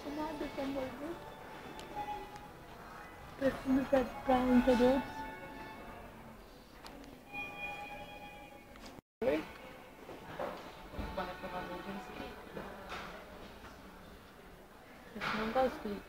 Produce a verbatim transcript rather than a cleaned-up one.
Nada de amor, viu? Perfume pra, pra interior. Oi? Quando é provavelmente eu não gostei.